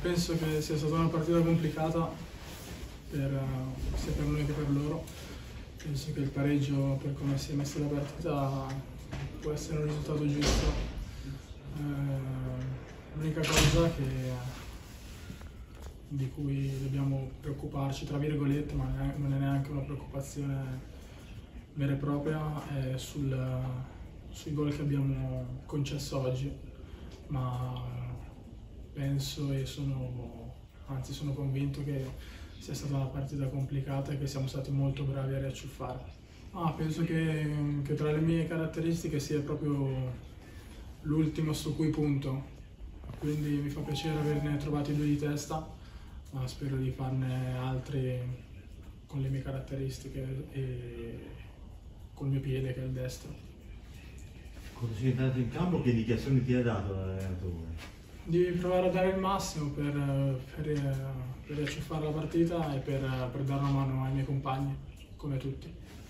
penso che sia stata una partita complicata sia per noi che per loro. Penso che il pareggio, per come si è messa la partita, può essere un risultato giusto. L'unica cosa di cui dobbiamo preoccuparci, tra virgolette, ma non è neanche una preoccupazione vera e propria, è sui gol che abbiamo concesso oggi, ma penso e sono convinto che sia stata una partita complicata e che siamo stati molto bravi a riacciuffare. Penso che tra le mie caratteristiche sia proprio l'ultimo su cui punto, quindi mi fa piacere averne trovati 2 di testa, ma spero di farne altri con le mie caratteristiche e col mio piede che è il destro. Quando sei entrato in campo, che indicazioni ti ha dato l'allenatore? Di provare a dare il massimo per riacciuffare la partita e per dare una mano ai miei compagni, come tutti.